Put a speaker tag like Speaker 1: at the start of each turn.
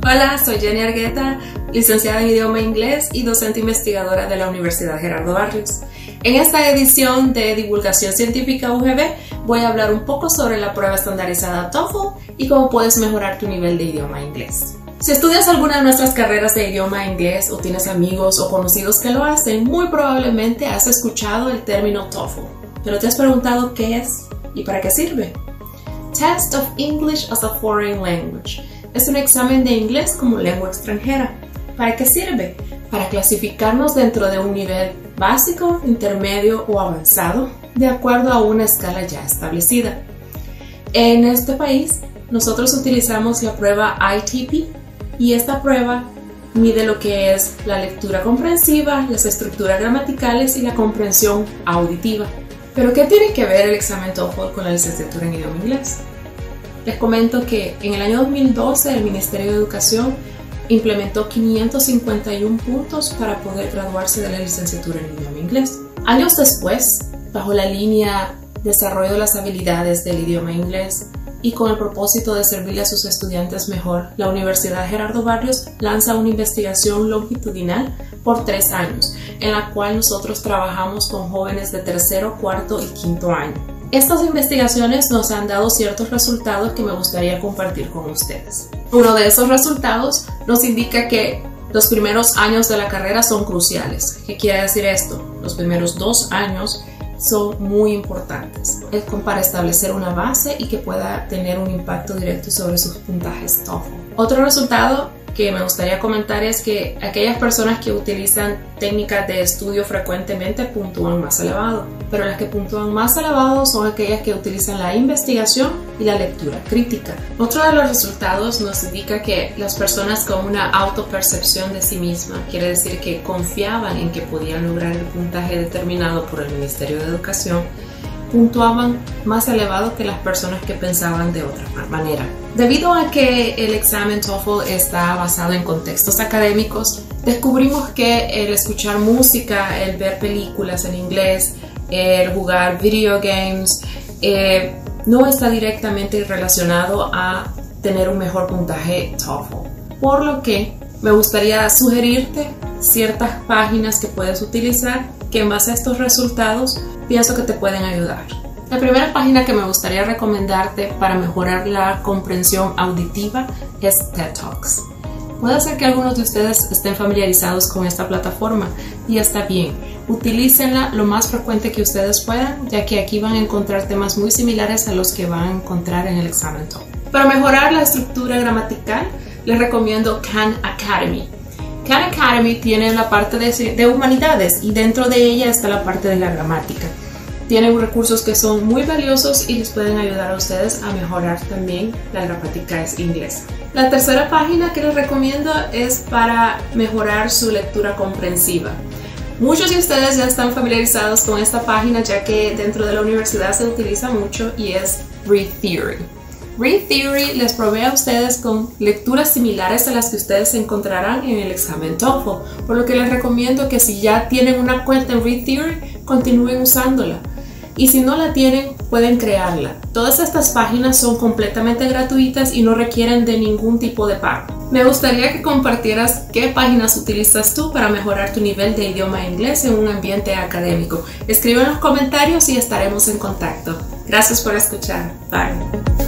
Speaker 1: Hola, soy Jenny Argueta, licenciada en idioma inglés y docente investigadora de la Universidad Gerardo Barrios. En esta edición de Divulgación Científica UGB voy a hablar un poco sobre la prueba estandarizada TOEFL y cómo puedes mejorar tu nivel de idioma inglés. Si estudias alguna de nuestras carreras de idioma inglés o tienes amigos o conocidos que lo hacen, muy probablemente has escuchado el término TOEFL. Pero ¿te has preguntado qué es y para qué sirve? Test of English as a Foreign Language. Es un examen de inglés como lengua extranjera. ¿Para qué sirve? Para clasificarnos dentro de un nivel básico, intermedio o avanzado, de acuerdo a una escala ya establecida. En este país, nosotros utilizamos la prueba ITP y esta prueba mide lo que es la lectura comprensiva, las estructuras gramaticales y la comprensión auditiva. ¿Pero qué tiene que ver el examen TOEFL con la licenciatura en idioma inglés? Les comento que en el año 2012 el Ministerio de Educación implementó 551 puntos para poder graduarse de la licenciatura en idioma inglés. Años después, bajo la línea Desarrollo de las habilidades del idioma inglés y con el propósito de servirle a sus estudiantes mejor, la Universidad Gerardo Barrios lanza una investigación longitudinal por 3 años, en la cual nosotros trabajamos con jóvenes de tercero, cuarto y quinto año. Estas investigaciones nos han dado ciertos resultados que me gustaría compartir con ustedes. Uno de esos resultados nos indica que los primeros años de la carrera son cruciales. ¿Qué quiere decir esto? Los primeros 2 años son muy importantes para establecer una base y que pueda tener un impacto directo sobre sus puntajes TOEFL. Otro resultado que me gustaría comentar es que aquellas personas que utilizan técnicas de estudio frecuentemente puntúan más elevado, pero las que puntúan más elevado son aquellas que utilizan la investigación y la lectura crítica. Otro de los resultados nos indica que las personas con una autopercepción de sí misma, quiere decir que confiaban en que podían lograr el puntaje determinado por el Ministerio de Educación, puntuaban más elevado que las personas que pensaban de otra manera. Debido a que el examen TOEFL está basado en contextos académicos, descubrimos que el escuchar música, el ver películas en inglés, el jugar video games, no está directamente relacionado a tener un mejor puntaje TOEFL. Por lo que me gustaría sugerirte ciertas páginas que puedes utilizar que en base a estos resultados pienso que te pueden ayudar. La primera página que me gustaría recomendarte para mejorar la comprensión auditiva es TED Talks. Puede ser que algunos de ustedes estén familiarizados con esta plataforma y está bien. Utilícenla lo más frecuente que ustedes puedan, ya que aquí van a encontrar temas muy similares a los que van a encontrar en el examen TOEFL. Para mejorar la estructura gramatical, les recomiendo Khan Academy. Khan Academy tiene la parte de humanidades y dentro de ella está la parte de la gramática. Tienen recursos que son muy valiosos y les pueden ayudar a ustedes a mejorar también la gramática inglesa. La tercera página que les recomiendo es para mejorar su lectura comprensiva. Muchos de ustedes ya están familiarizados con esta página ya que dentro de la universidad se utiliza mucho y es Read Theory. Read Theory les provee a ustedes con lecturas similares a las que ustedes encontrarán en el examen TOEFL, por lo que les recomiendo que si ya tienen una cuenta en Read Theory, continúen usándola. Y si no la tienen, pueden crearla. Todas estas páginas son completamente gratuitas y no requieren de ningún tipo de pago. Me gustaría que compartieras qué páginas utilizas tú para mejorar tu nivel de idioma inglés en un ambiente académico. Escribe en los comentarios y estaremos en contacto. Gracias por escuchar. Bye.